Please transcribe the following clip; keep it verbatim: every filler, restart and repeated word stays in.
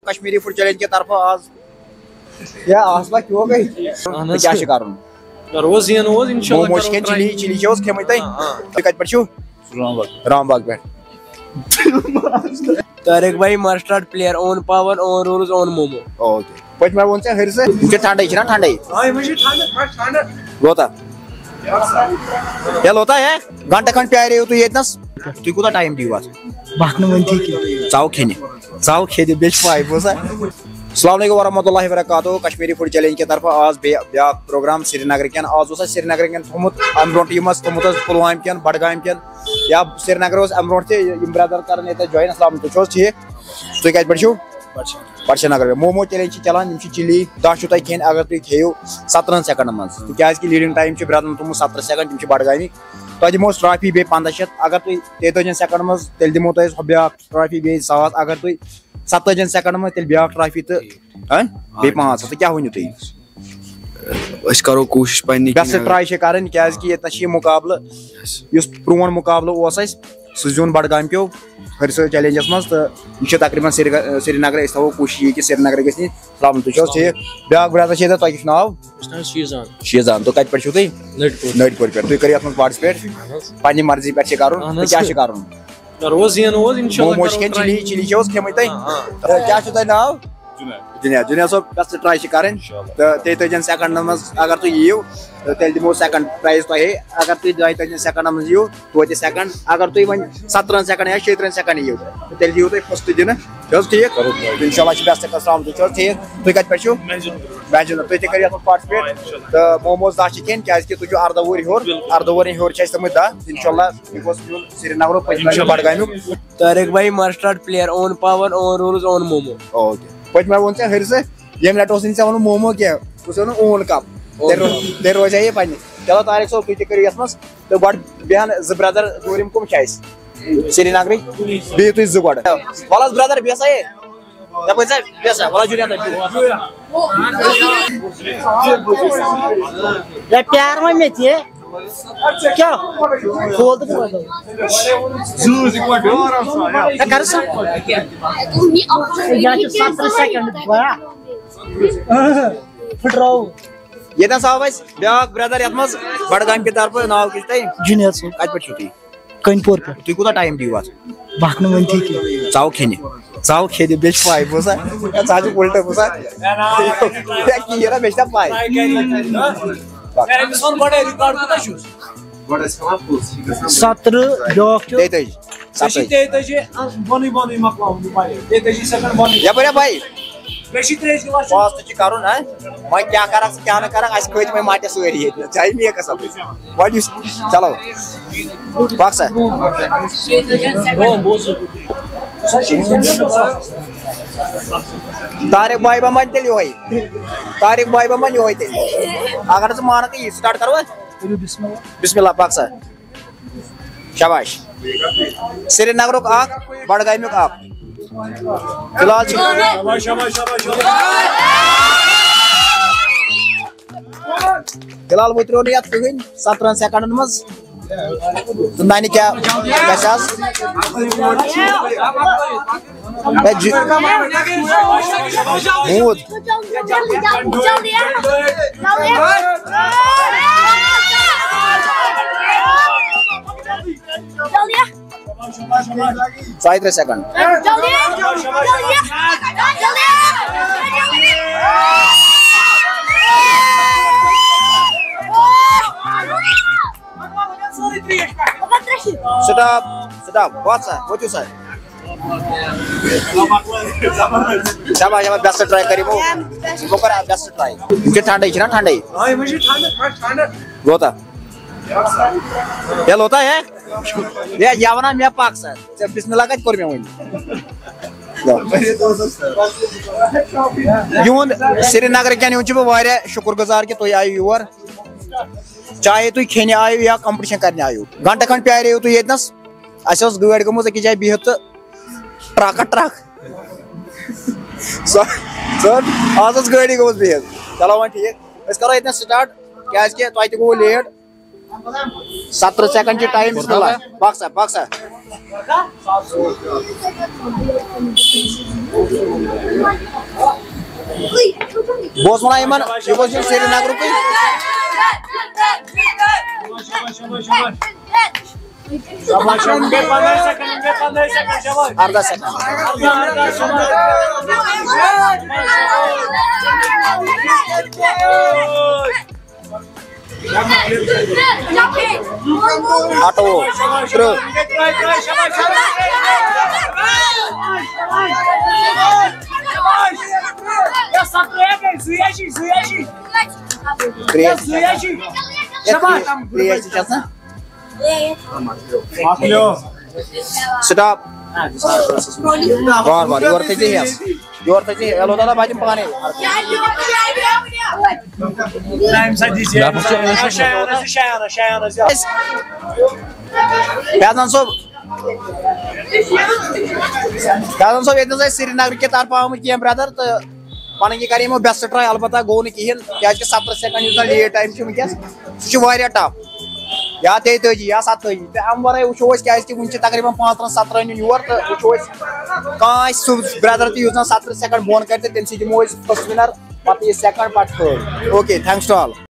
Kashmiri food challenge के तरफ आज या आसपा क्यों गई क्या शिकार रोज ये रोज इंशाल्लाह मोमोस के चिली चिली चोस खेमै तै कत पर छु रामबाग रामबाग पे तारिक भाई mustard player own power own rules own momo okay पच मैं वोन से हर से के ठंडा छ ना ठंडा हां मुझे ठंडा ठंडा लोता या लोता है घंटा खंड प्यारे हो तू येतनस तू कोता टाइम दिवास बाकन वंती के चाव खेने चाव खेदे बेच पाई बोसा अस्सलाम वालेकुम वरहमतुल्लाहि वबरकातुहू कश्मीरी फूड चैलेंज के तरफ आज ब्या प्रोग्राम श्रीनगर के आज उस श्रीनगर के थमुत अम ब्रोट यमस थमुत पुलवाम के बडगाम के या श्रीनगर उस अम ब्रोट यम ब्रदर करन एत जॉइन अस्सलाम तो छोस ठीक तु कत पड़छू पर्चा नगर मोमो चैलेंज चलान यम चिली दस तय खेन अगर तु खेयो सत्रह सेकंड मज क्या लीडिंग टाइम ब्रदर तुम सत्रह सेकंड तम बडगामी तह दिमो ट्रॉफी बे पंद्रह शत अगर तु तेतन सेकंड मज तेल दिमो तह ब्या ट्रॉफी बे सात अगर तु सत्तन सेकंड में तेल ब्या ट्रॉफी तो बे पाँच तो क्या वन तुम करो कोशिश पन्नी बेस्ट ट्राई कर ये मुकाबल प्रोन मुकाबल सह जोन बडगाम पे हरस चैलेंजस मज तो यह तकरीबन श्रीनगर थो कोशिश कि श्रीनगर गि तुम ठीक ब्या ब्रदर तक नाव शीजान तो कत पे नटपुर पे तुम करो पार्टिसिपेट पन्नी मर्जी पे कर क्या कर रोज ये रोज इंशाल्लाह मोमोस के चिली चिली चोस खेमै तै क्या छ तै नाव जुनिया जुनिया सब बेस्ट ट्राई छ करन त तेतन सेकंड मज अगर तु यियो तेल दिमो सेकंड प्राइस तै अगर तु तेतन सेकंड मज यियो तोते सेकंड अगर तु वन सत्रह सेकंड या सत्रह सेकंड यियो तेल दियो तै फर्स्ट दिन जस ठीक इंशाल्लाह छ बेस्ट कसम तु छ ठीक तु कत पछू मैजन तु ते करिया पार्टिसिपेट त मोमोस दा चिकन क्या कि तुजो अर्धा वोर होर अर्धा वोर होर छ तम दा इंशाल्लाह बिकॉज़ श्रीनगर पछ बडगाम तारिक भाई mustard player own power own rules own momo okay पच मैं वोन से हर से ये लटोसिन से वन मोमो क्या उसे वन ओन कप देर रोज है पन्ने चलो तारिक सो तुझे करियो यस तो गड बयान ज ब्रदर दूरिम कुम छाइस श्रीनगर बे तु ज गड वाला ब्रदर बेसा है तब से बेसा वाला जुनिया या प्यार में में थी क्या खोल दो जूज एक बार या कर सा या सत्रह सेकंड बड़ा फुटरो ये ना साहब बस ब्या ब्रदर यतमस बडगाम के तरफ नाव कितै जूनियर सो आज पर छुट्टी कनपुर पे तू कोता टाइम दिवास बाकन वंती के चाव खेने चाव खेदे बेच पाई बोसा या चाजू उल्टा बोसा या की येरा बेचता पाई मेरे मिशन बड़े रिकॉर्ड कोता छुस बड़े सलाह सत्रह डॉक तेतज सशी तेतज बनी बनी मकलाम पाई तेतज सेकंड बनी या बरे भाई बेशी त्रेज के वाश फास्ट च करू ना मैं क्या करा क्या न करा आज खोज में माटे सुरी है चाय में कसम व्हाट यू चलो बक्सा ओ बोस तारिक भाई बमन तेली होई तारिक भाई बमन होई ते अगर से मार के स्टार्ट करो बिस्मिल्लाह बिस्मिल्लाह बक्सा शाबाश श्रीनगर का आग बडगाम का आग फिलहाल शाबाश शाबाश शाबाश फिलहाल वो त्रोनी याद कहिन सत्रह सेकंड मज नानी क्या गसास मूड साइड second Stop, stop. What's that? What you say? Siapa siapa best try karimu? Bukan best try. Mungkin ठंडा ही ना ठंडा ही. हाँ मुझे ठंडा ठंडा. लोटा. Ya लोटा है? Ya यावना मैं पाक सर. जब बिस्मिल्लाह का कर मैं वही. यून श्रीनगर क्या न्यूज़ पे वारे शुक्रगुजार कि तो आयु योर चाहे तु खेने आयु या कंपटीशन करने आयु घंटा खंड प्यारे हो तु येतनस अस गाड़ी गमज अकिस जाए बिहत तो ट्रक ट्रक सर आज गाड़ी गमज बिहत चलो वो ठीक करो ये स्टार्ट क्या तुम गो लेट सत्रह सेकंड टाइम बिस्मिल्लाह बक्सा बक्सा बोस वना यमन ये बोस श्रीनगर के शाबाश उनके पंद्रह सेकंड उनके पंद्रह सेकंड शाबाश अर्धा सेकंड अर्धा अर्धा शाबाश आटो शुरू या सत्रह के सुयाशी सुयाशी सुयाशी शाबाश क्रिएशन चलना स्टॉप बार बार योर थे जी यस योर थे जी हेलो दादा बाजी पाने टाइम सजी से शायरा शायरा शायरा प्याजन सब प्याजन सब इतना से श्रीनगर के तरफ आम किया ब्रदर तो पानी की करी में बेस्ट ट्राई अलबत्ता गो न कहें क्या सत्तर सेकंड यूज लेट टाइम वनकस सह टफ या तेजी या सतजी तो अम वर वो वो तकरीबन पाँच तरह सत्तर योर तो वो सह ब्रदर तुज सत्तर सेकंड बोन कर तम दिमो फर्स्ट विनर पे सेकंड पे third okay thanks to all.